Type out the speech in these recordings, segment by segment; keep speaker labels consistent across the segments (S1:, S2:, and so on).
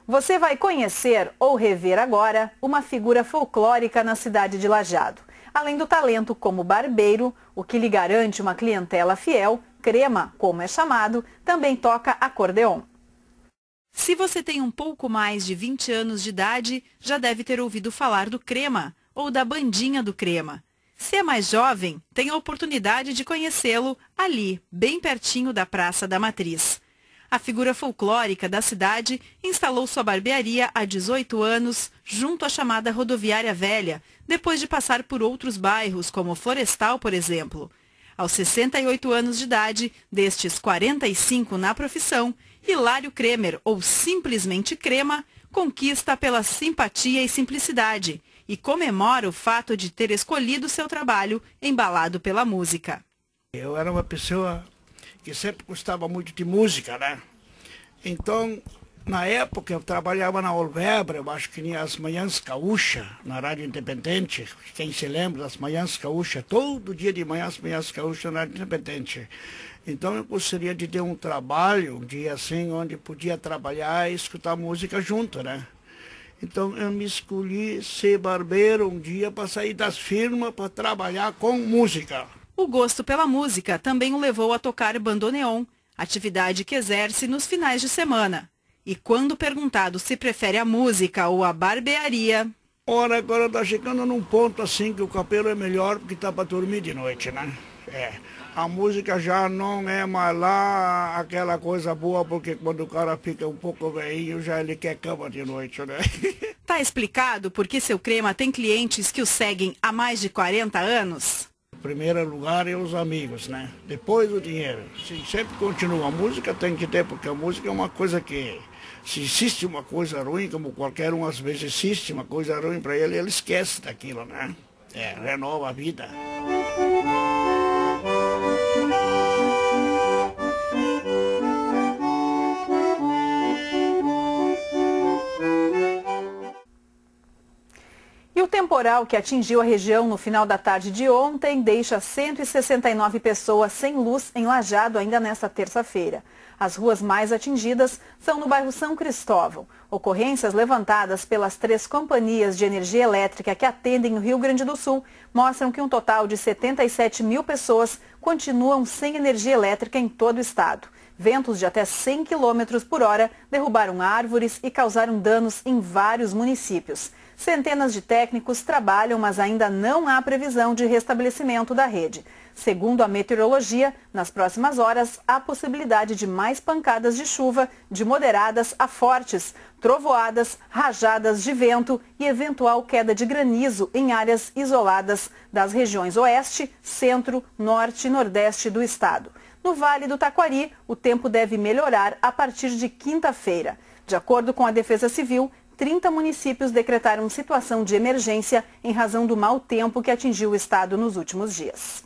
S1: Você vai conhecer ou rever agora uma figura folclórica na cidade de Lajeado. Além do talento como barbeiro, o que lhe garante uma clientela fiel, Crema, como é chamado, também toca acordeon. Se você tem um pouco mais de 20 anos de idade, já deve ter ouvido falar do Crema ou da Bandinha do Crema. Se é mais jovem, tem a oportunidade de conhecê-lo ali, bem pertinho da Praça da Matriz. A figura folclórica da cidade instalou sua barbearia há 18 anos, junto à chamada Rodoviária Velha, depois de passar por outros bairros, como Florestal, por exemplo. Aos 68 anos de idade, destes 45 na profissão, Hilário Kremer, ou simplesmente Crema, conquista pela simpatia e simplicidade e comemora o fato de ter escolhido seu trabalho embalado pela música.
S2: Eu era uma pessoa que sempre gostava muito de música, né? Então, na época eu trabalhava na Olvebre, eu acho que tinha as Manhãs Gaúcha, na Rádio Independente. Quem se lembra das Manhãs Gaúcha? Todo dia de manhã as Manhãs Gaúcha na Rádio Independente. Então eu gostaria de ter um trabalho, um dia assim, onde podia trabalhar e escutar música junto, né? Então eu me escolhi ser barbeiro um dia para sair das firmas para trabalhar com música.
S1: O gosto pela música também o levou a tocar bandoneon, atividade que exerce nos finais de semana. E quando perguntado se prefere a música ou a barbearia...
S2: Ora, agora está chegando num ponto assim que o cabelo é melhor porque está para dormir de noite, né? A música já não é mais lá aquela coisa boa, porque quando o cara fica um pouco velhinho, já ele quer cama de noite, né?
S1: Tá explicado por que seu Crema tem clientes que o seguem há mais de 40 anos?
S2: Em primeiro lugar é os amigos, né? Depois o dinheiro. Sim, sempre continua. A música tem que ter, porque a música é uma coisa que... Se existe uma coisa ruim, como qualquer um às vezes existe uma coisa ruim para ele, ele esquece daquilo, né? Renova a vida.
S1: E o temporal que atingiu a região no final da tarde de ontem deixa 169 pessoas sem luz em Lajeado ainda nesta terça-feira. As ruas mais atingidas são no bairro São Cristóvão. Ocorrências levantadas pelas 3 companhias de energia elétrica que atendem o Rio Grande do Sul mostram que um total de 77 mil pessoas continuam sem energia elétrica em todo o estado. Ventos de até 100 km por hora derrubaram árvores e causaram danos em vários municípios. Centenas de técnicos trabalham, mas ainda não há previsão de restabelecimento da rede. Segundo a meteorologia, nas próximas horas há possibilidade de mais pancadas de chuva, de moderadas a fortes, trovoadas, rajadas de vento e eventual queda de granizo em áreas isoladas das regiões oeste, centro, norte e nordeste do estado. No Vale do Taquari, o tempo deve melhorar a partir de quinta-feira. De acordo com a Defesa Civil, 30 municípios decretaram situação de emergência em razão do mau tempo que atingiu o estado nos últimos dias.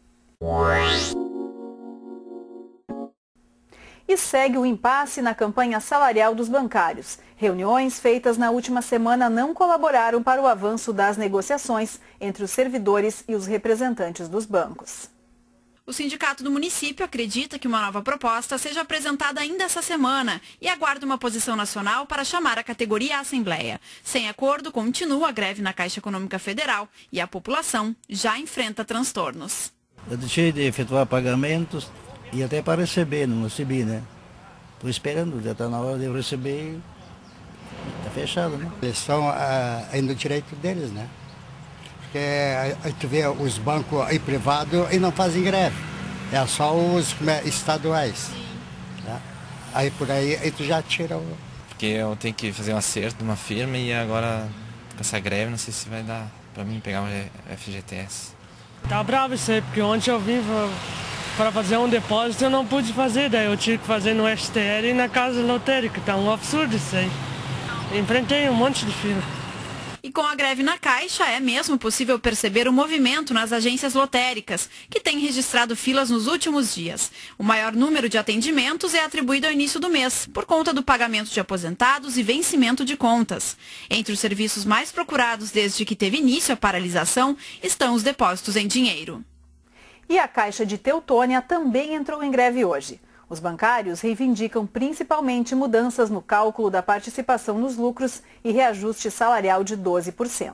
S1: E segue o impasse na campanha salarial dos bancários. Reuniões feitas na última semana não colaboraram para o avanço das negociações entre os servidores e os representantes dos bancos.
S3: O sindicato do município acredita que uma nova proposta seja apresentada ainda essa semana e aguarda uma posição nacional para chamar a categoria à Assembleia. Sem acordo, continua a greve na Caixa Econômica Federal e a população já enfrenta transtornos.
S4: Eu deixei de efetuar pagamentos e até para receber, não recebi, né? Estou esperando, já está na hora de eu receber, está fechado, né?
S5: Eles estão indo no direito deles, né? Porque tu vê os bancos aí privados e não fazem greve, é só os estaduais. Tá? Aí por aí tu já tira o...
S6: Porque eu tenho que fazer um acerto de uma firma e agora com essa greve não sei se vai dar para mim pegar um FGTS.
S7: Tá bravo isso aí, porque ontem eu vim para fazer um depósito e eu não pude fazer, daí eu tive que fazer no STL e na casa lotérica, tá um absurdo isso aí. Enfrentei um monte de fila.
S3: E com a greve na Caixa, é mesmo possível perceber o movimento nas agências lotéricas, que têm registrado filas nos últimos dias. O maior número de atendimentos é atribuído ao início do mês, por conta do pagamento de aposentados e vencimento de contas. Entre os serviços mais procurados desde que teve início a paralisação, estão os depósitos em dinheiro.
S1: E a Caixa de Teutônia também entrou em greve hoje. Os bancários reivindicam principalmente mudanças no cálculo da participação nos lucros e reajuste salarial de 12%.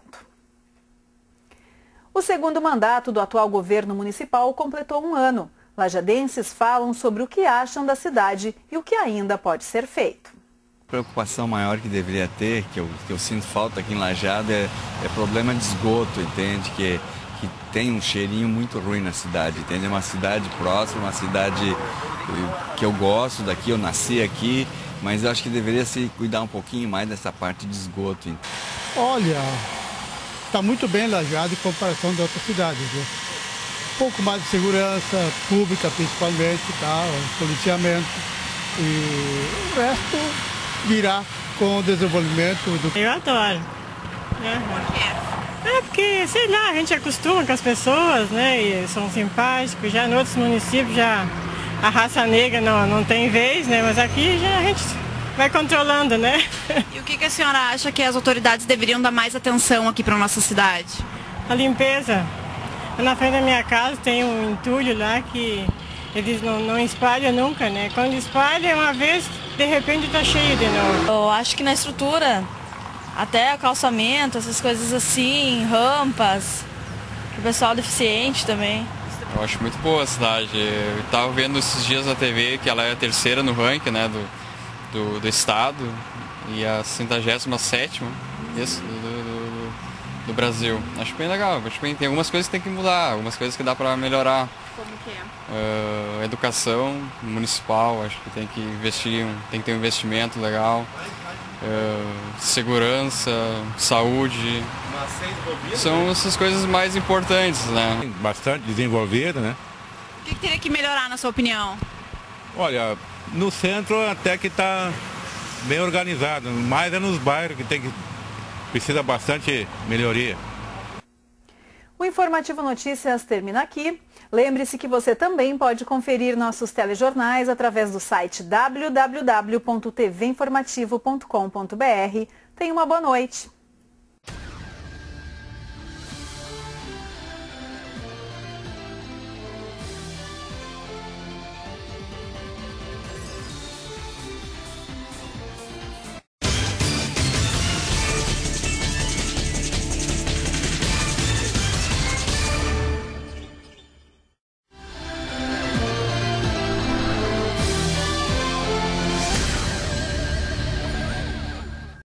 S1: O segundo mandato do atual governo municipal completou um ano. Lajadenses falam sobre o que acham da cidade e o que ainda pode ser feito.
S8: A preocupação maior que deveria ter, que eu sinto falta aqui em Lajeado, é problema de esgoto, entende? Que tem um cheirinho muito ruim na cidade, entende? É uma cidade próxima, uma cidade que eu gosto daqui, eu nasci aqui, mas eu acho que deveria se cuidar um pouquinho mais dessa parte de esgoto.
S9: Olha, está muito bem Lajeado em comparação de outras cidades, né? Um pouco mais de segurança pública, principalmente, tá? Policiamento, e o resto virá com o desenvolvimento do...
S10: Eu adoro.
S3: Por quê?
S10: Porque, sei lá, a gente acostuma com as pessoas, né? E são simpáticos. Já em outros municípios já a raça negra não tem vez, né? Mas aqui já a gente vai controlando, né?
S3: E o que a senhora acha que as autoridades deveriam dar mais atenção aqui para a nossa cidade?
S10: A limpeza. Na frente da minha casa tem um entulho lá que eles não espalham nunca, né? Quando espalha uma vez, de repente está cheio de novo.
S11: Eu acho que na estrutura, até calçamento, essas coisas assim, rampas, o pessoal deficiente também.
S12: Eu acho muito boa a cidade. Eu estava vendo esses dias na TV que ela é a terceira no ranking, né, do estado e a 157ª do Brasil. Acho bem legal. Acho bem, tem algumas coisas que tem que mudar, algumas coisas que dá para melhorar.
S3: Como que é?
S12: Educação municipal, acho que tem que investir, tem que ter um investimento legal. Segurança, saúde, são essas coisas mais importantes, né?
S13: Bastante desenvolvido, né?
S3: O que teria que melhorar, na sua opinião?
S13: Olha, no centro até que está bem organizado, mais é nos bairros que precisa bastante melhoria.
S1: O Informativo Notícias termina aqui. Lembre-se que você também pode conferir nossos telejornais através do site www.tvinformativo.com.br. Tenha uma boa noite.